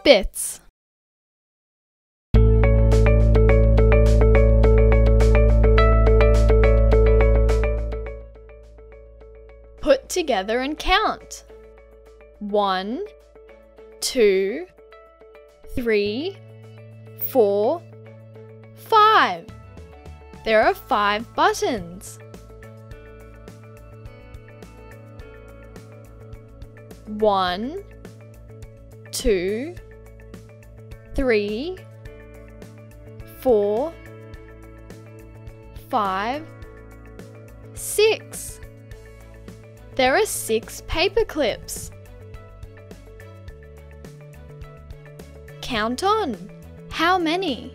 bits. Put together and count. 1, 2, 3, 4, 5. There are 5 buttons. 1, 2, 3, 4, 5, 6. There are 6 paper clips. Count on. How many?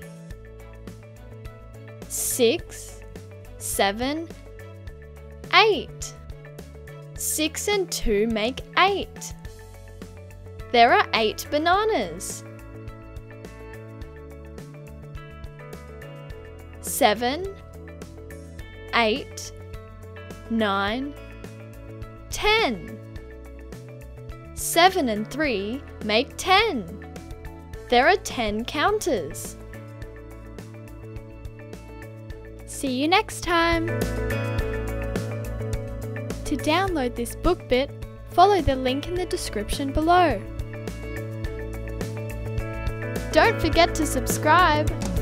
6, 7, 8. 6 and 2 make 8. There are 8 bananas. 7, 8, 9, 10. 7 and 3 make 10. There are 10 counters. See you next time! To download this book bit, follow the link in the description below. Don't forget to subscribe!